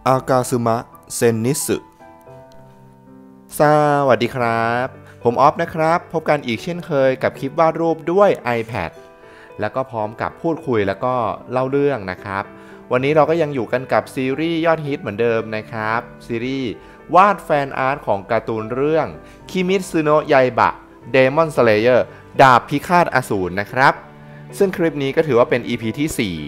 อากาซึมะเซนนิสึสวัสดีครับผมออฟนะครับพบกันอีกเช่นเคยกับคลิปวาดรูปด้วย iPad แล้วก็พร้อมกับพูดคุยแล้วก็เล่าเรื่องนะครับวันนี้เราก็ยังอยู่กันกับซีรีส์ยอดฮิตเหมือนเดิมนะครับซีรีส์วาดแฟนอาร์ตของการ์ตูนเรื่องคิมิซึโนะไยบะเดมอนสเลเยอร์ดาบพิฆาตอสูรนะครับซึ่งคลิปนี้ก็ถือว่าเป็น EP ที่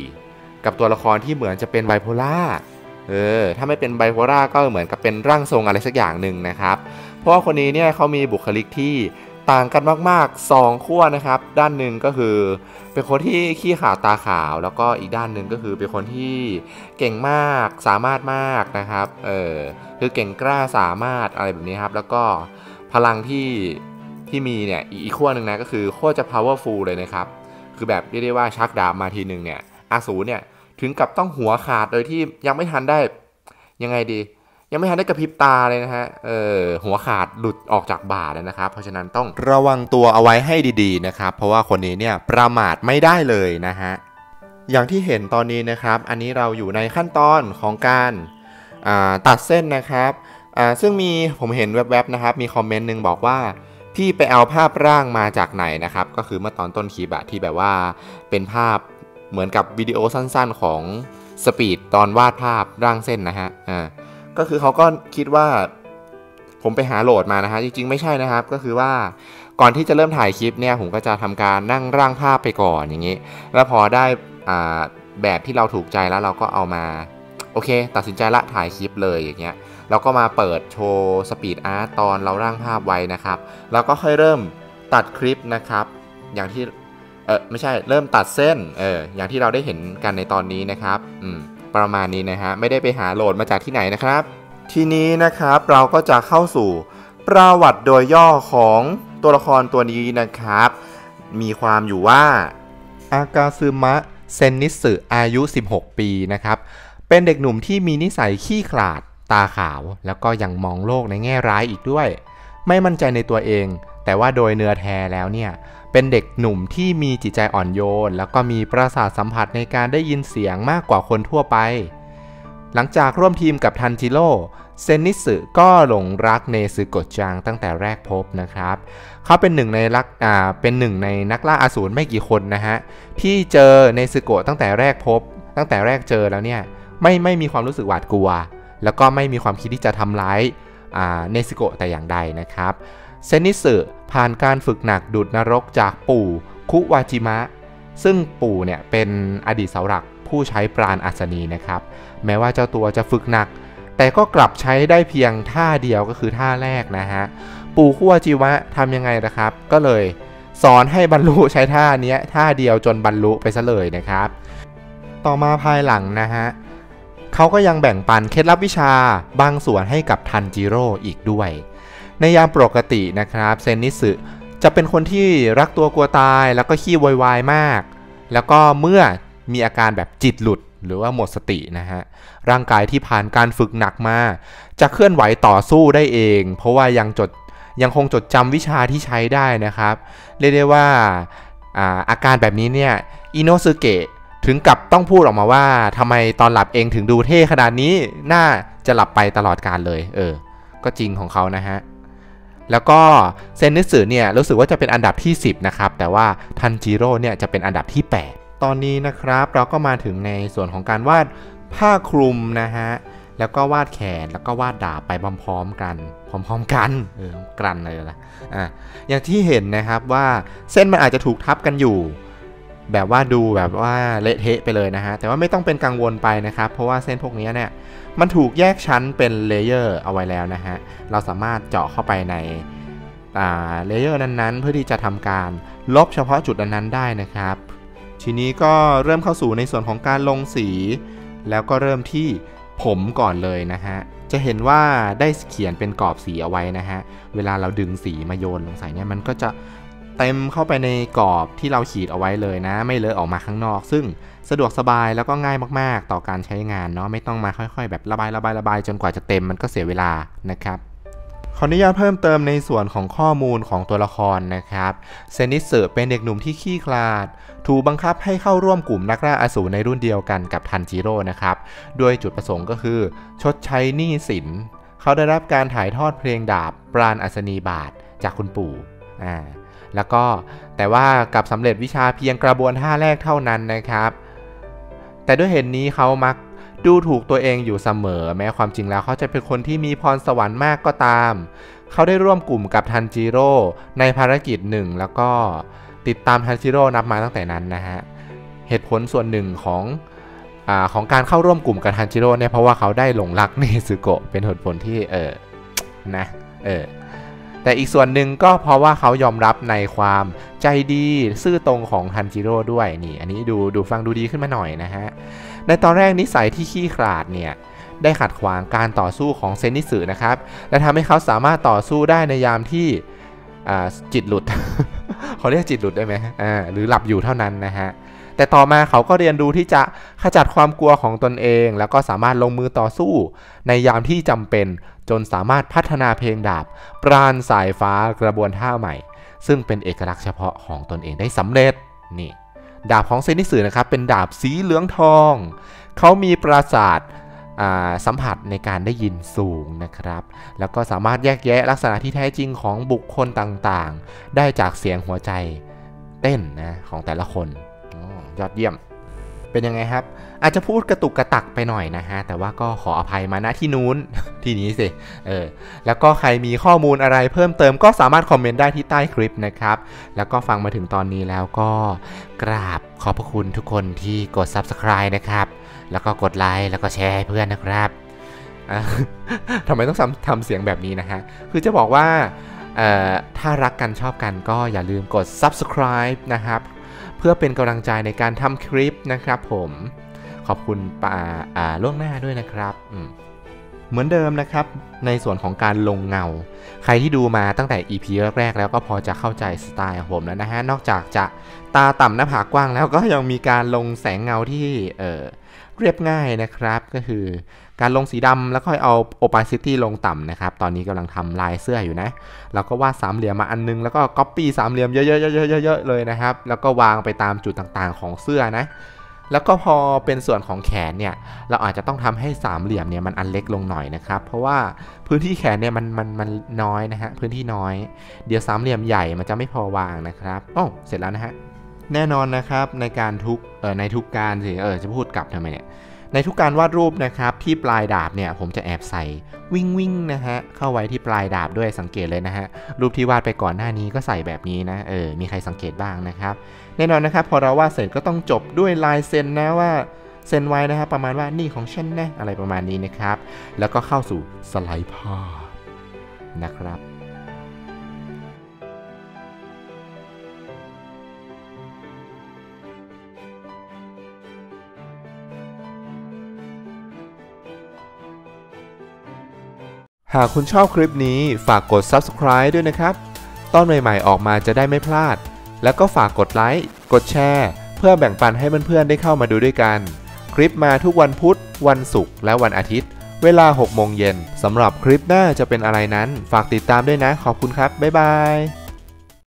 4กับตัวละครที่เหมือนจะเป็นไบโพล่าถ้าไม่เป็นไบโพล่าก็เหมือนกับเป็นร่างทรงอะไรสักอย่างหนึ่งนะครับเพราะว่าคนนี้เนี่ยเขามีบุคลิกที่ต่างกันมากๆ2ขั้วนะครับด้านหนึ่งก็คือเป็นคนที่ขี้ขาวตาขาวแล้วก็อีกด้านหนึ่งก็คือเป็นคนที่เก่งมากสามารถมากนะครับคือเก่งกล้าสามารถอะไรแบบนี้ครับแล้วก็พลังที่มีเนี่ยอีกขั้วหนึ่งนะก็คือโคตรจะ powerful เลยนะครับคือแบบเรียกได้ว่าชักดาบมาทีหนึ่งเนี่ยอสูรเนี่ยถึงกับต้องหัวขาดโดยที่ยังไม่ทันได้ยังไงดียังไม่ทันได้กระพริบตาเลยนะฮะหัวขาดหลุดออกจากบ่าแล้วนะครับเพราะฉะนั้นต้องระวังตัวเอาไว้ให้ดีๆนะครับเพราะว่าคนนี้เนี่ยประมาทไม่ได้เลยนะฮะอย่างที่เห็นตอนนี้นะครับอันนี้เราอยู่ในขั้นตอนของการตัดเส้นนะครับซึ่งผมเห็นแวบๆนะครับมีคอมเมนต์หนึ่งบอกว่าพี่ไปเอาภาพร่างมาจากไหนนะครับก็คือเมื่อตอนต้นคลิปที่แบบว่าเป็นภาพเหมือนกับวิดีโอสั้นๆของสปีดตอนวาดภาพร่างเส้นนะฮะก็คือเขาก็คิดว่าผมไปหาโหลดมานะฮะจริงๆไม่ใช่นะครับก็คือว่าก่อนที่จะเริ่มถ่ายคลิปเนี่ยผมก็จะทำการนั่งร่างภาพไปก่อนอย่างนี้แล้วพอได้แบบที่เราถูกใจแล้วเราก็เอามาโอเคตัดสินใจละถ่ายคลิปเลยอย่างเงี้ยเราก็มาเปิดโชว์สปีดอาร์ตตอนเราร่างภาพไว้นะครับแล้วก็ค่อยเริ่มตัดคลิปนะครับอย่างที่ไม่ใช่เริ่มตัดเส้นอย่างที่เราได้เห็นกันในตอนนี้นะครับประมาณนี้นะฮะไม่ได้ไปหาโหลดมาจากที่ไหนนะครับทีนี้นะครับเราก็จะเข้าสู่ประวัติโดยย่อของตัวละครตัวนี้นะครับมีความอยู่ว่าอากาซึมะเซนนิสึอายุ16ปีนะครับเป็นเด็กหนุ่มที่มีนิสัยขี้ขลาดตาขาวแล้วก็ยังมองโลกในแง่ร้ายอีกด้วยไม่มั่นใจในตัวเองแต่ว่าโดยเนื้อแท้แล้วเนี่ยเป็นเด็กหนุ่มที่มีจิตใจอ่อนโยนแล้วก็มีประสาทสัมผัสในการได้ยินเสียงมากกว่าคนทั่วไปหลังจากร่วมทีมกับทันจิโร่เซนนิสึก็หลงรักเนซึโกะจังตั้งแต่แรกพบนะครับเขาเป็นหนึ่งในนักล่าอสูรไม่กี่คนนะฮะที่เจอเนซึโกะตั้งแต่แรกพบตั้งแต่แรกเจอแล้วเนี่ยไม่มีความรู้สึกหวาดกลัวแล้วก็ไม่มีความคิดที่จะทำร้ายเนซึโกะแต่อย่างใดนะครับเซนนิสึผ่านการฝึกหนักดุจนรกจากปู่คุวาจิมะซึ่งปู่เนี่ยเป็นอดีตเสาหลักผู้ใช้ปราณอัศนีนะครับแม้ว่าเจ้าตัวจะฝึกหนักแต่ก็กลับใช้ได้เพียงท่าเดียวก็คือท่าแรกนะฮะปู่คุวาจิมะทำยังไงนะครับก็เลยสอนให้บรรลุใช้ท่านี้ท่าเดียวจนบรรลุไปซะเลยนะครับต่อมาภายหลังนะฮะเขาก็ยังแบ่งปันเคล็ดลับวิชาบางส่วนให้กับทันจิโร่อีกด้วยในยามปกตินะครับเซนนิสึจะเป็นคนที่รักตัวกลัวตายแล้วก็ขี้วายมากแล้วก็เมื่อมีอาการแบบจิตหลุดหรือว่าหมดสตินะฮะร่างกายที่ผ่านการฝึกหนักมาจะเคลื่อนไหวต่อสู้ได้เองเพราะว่ายังคงจดจำวิชาที่ใช้ได้นะครับเรียกได้ว่าอาการแบบนี้เนี่ยอิโนสึเกะถึงกับต้องพูดออกมาว่าทำไมตอนหลับเองถึงดูเท่ขนาดนี้น่าจะหลับไปตลอดกาลเลยก็จริงของเขานะฮะแล้วก็เซนนิสึเนี่ยรู้สึกว่าจะเป็นอันดับที่10นะครับแต่ว่าทันจิโร่เนี่ยจะเป็นอันดับที่8ตอนนี้นะครับเราก็มาถึงในส่วนของการวาดผ้าคลุมนะฮะแล้วก็วาดแขนแล้วก็วาดดาบไปพร้อมๆกันกลั่นเลยล่ะอย่างที่เห็นนะครับว่าเส้นมันอาจจะถูกทับกันอยู่แบบว่าดูแบบว่าเละเทะไปเลยนะฮะแต่ว่าไม่ต้องเป็นกังวลไปนะครับเพราะว่าเส้นพวกนี้เนี่ยมันถูกแยกชั้นเป็นเลเยอร์เอาไว้แล้วนะฮะเราสามารถเจาะเข้าไปในเลเยอร์นั้นๆเพื่อที่จะทำการลบเฉพาะจุดนั้นๆได้นะครับทีนี้ก็เริ่มเข้าสู่ในส่วนของการลงสีแล้วก็เริ่มที่ผมก่อนเลยนะฮะจะเห็นว่าได้เขียนเป็นกรอบสีเอาไว้นะฮะเวลาเราดึงสีมาโยนลงใส่เนี่ยมันก็จะเต็มเข้าไปในกรอบที่เราขีดเอาไว้เลยนะไม่เลอะออกมาข้างนอกซึ่งสะดวกสบายแล้วก็ง่ายมากๆต่อการใช้งานเนาะไม่ต้องมาค่อยๆแบบระบายจนกว่าจะเต็มมันก็เสียเวลานะครับขออนุญาตเพิ่มเติมในส่วนของข้อมูลของตัวละครนะครับเซนิสึเป็นเด็กหนุ่มที่ขี้คลาดถูกบังคับให้เข้าร่วมกลุ่มนักล่าอสูรในรุ่นเดียวกันกับทันจิโร่นะครับด้วยจุดประสงค์ก็คือชดใช้หนี้สินเขาได้รับการถ่ายทอดเพลงดาบปราณอัศนีบาทจากคุณปู่แล้วก็แต่ว่ากับสำเร็จวิชาเพียงกระบวนท่าแรกเท่านั้นนะครับแต่ด้วยเหตุนี้เขามักดูถูกตัวเองอยู่เสมอแม้ความจริงแล้วเขาจะเป็นคนที่มีพรสวรรค์มากก็ตามเขาได้ร่วมกลุ่มกับทันจิโร่ในภารกิจหนึ่งแล้วก็ติดตามทันจิโร่นับมาตั้งแต่นั้นนะฮะเหตุผลส่วนหนึ่งของการเข้าร่วมกลุ่มกับทันจิโร่เนี่ยเพราะว่าเขาได้หลงรักเนซึโกะเป็นเหตุผลที่แต่อีกส่วนหนึ่งก็เพราะว่าเขายอมรับในความใจดีซื่อตรงของทันจิโร่ด้วยนี่อันนี้ดูฟังดูดีขึ้นมาหน่อยนะฮะในตอนแรกนิสัยที่ขี้ขลาดเนี่ยได้ขัดขวางการต่อสู้ของเซนิสึนะครับและทำให้เขาสามารถต่อสู้ได้ในยามที่จิตหลุด เขาเรียกจิตหลุดได้ไหมหรือหลับอยู่เท่านั้นนะฮะแต่ต่อมาเขาก็เรียนรู้ที่จะขจัดความกลัวของตนเองแล้วก็สามารถลงมือต่อสู้ในยามที่จำเป็นจนสามารถพัฒนาเพลงดาบปราณสายฟ้ากระบวนท่าใหม่ซึ่งเป็นเอกลักษณ์เฉพาะของตนเองได้สำเร็จนี่ดาบของเซนิสึนะครับเป็นดาบสีเหลืองทองเขามีประสาทสัมผัสในการได้ยินสูงนะครับแล้วก็สามารถแยกแยะลักษณะที่แท้จริงของบุคคลต่างๆได้จากเสียงหัวใจเต้นนะของแต่ละคนยอดเยี่ยมเป็นยังไงครับอาจจะพูดกระตุกกระตักไปหน่อยนะฮะแต่ว่าก็ขออภัยมาณที่นู้นที่นี้สิแล้วก็ใครมีข้อมูลอะไรเพิ่มเติมก็สามารถคอมเมนต์ได้ที่ใต้คลิปนะครับแล้วก็ฟังมาถึงตอนนี้แล้วก็กราบขอบพระคุณทุกคนที่กด Subscribe นะครับแล้วก็กดไลค์แล้วก็แชร์ให้เพื่อนนะครับทำไมต้องทำเสียงแบบนี้นะฮะคือจะบอกว่าถ้ารักกันชอบกันก็อย่าลืมกด Subscribe นะครับเพื่อเป็นกำลังใจในการทำคลิปนะครับผมขอบคุณล่วงหน้าด้วยนะครับเหมือนเดิมนะครับในส่วนของการลงเงาใครที่ดูมาตั้งแต่ EP แรกๆแล้วก็พอจะเข้าใจสไตล์ของผมแล้วนะฮะนอกจากจะตาต่ำหน้าผากกว้างแล้วก็ยังมีการลงแสงเงาที่เรียบง่ายนะครับก็คือการลงสีดำแล้วก็เอา opacity ลงต่ำนะครับตอนนี้กำลังทำลายเสื้ออยู่นะเราก็วาดสามเหลี่ยมมาอันนึงแล้วก็ copy สามเหลี่ยมเยอะๆๆๆเลยนะครับแล้วก็วางไปตามจุดต่างๆของเสื้อนะแล้วก็พอเป็นส่วนของแขนเนี่ยเราอาจจะต้องทำให้สามเหลี่ยมเนี่ยมันอันเล็กลงหน่อยนะครับเพราะว่าพื้นที่แขนเนี่ยมันน้อยนะฮะพื้นที่น้อยเดี๋ยวสามเหลี่ยมใหญ่มันจะไม่พอวางนะครับเสร็จแล้วนะฮะแน่นอนนะครับในการในทุกการสิจะพูดกลับทำไมเนี่ยในทุกการวาดรูปนะครับที่ปลายดาบเนี่ยผมจะแอบใส่วิ่งนะฮะเข้าไว้ที่ปลายดาบด้วยสังเกตเลยนะฮะรูปที่วาดไปก่อนหน้านี้ก็ใส่แบบนี้นะมีใครสังเกตบ้างนะครับแน่นอนนะครับพอเราวาดเสร็จก็ต้องจบด้วยลายเซ็นนะว่าเซ็นไว้นะครับประมาณว่านี่ของฉันนะอะไรประมาณนี้นะครับแล้วก็เข้าสู่สไลด์ภาพนะครับหากคุณชอบคลิปนี้ฝากกด Subscribe ด้วยนะครับตอนใหม่ๆออกมาจะได้ไม่พลาดแล้วก็ฝากกดไลค์กดแชร์เพื่อแบ่งปันให้เพื่อนๆได้เข้ามาดูด้วยกันคลิปมาทุกวันพุธวันศุกร์และวันอาทิตย์เวลา 6 โมงเย็นสำหรับคลิปหน้าจะเป็นอะไรนั้นฝากติดตามด้วยนะขอบคุณครับบ๊ายบาย